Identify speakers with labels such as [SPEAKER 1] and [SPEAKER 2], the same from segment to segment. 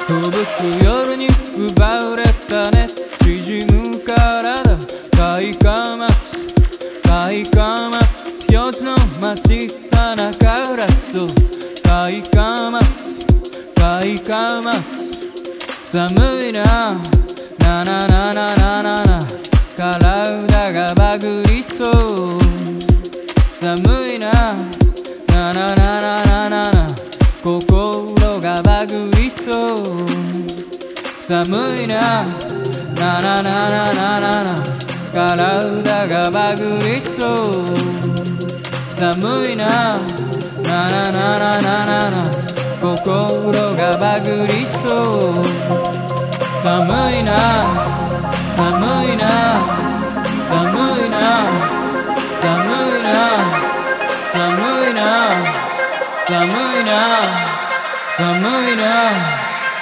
[SPEAKER 1] 吹雪く夜に奪われた熱縮む体快感待つ快感待つ表紙の街さなかラスト快感待つ快感待つ寒いなななななななな体がバグりそう寒いなななななななな心がバグりそう寒いなななななななな体がバグりそう寒いなななななななな心がバグりそう寒いな寒いな寒いな寒いな寒いな寒いな寒いな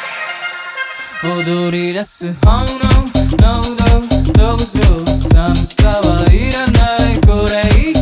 [SPEAKER 1] 踊り出す炎の喉どうぞ寒さはいらないこれ以上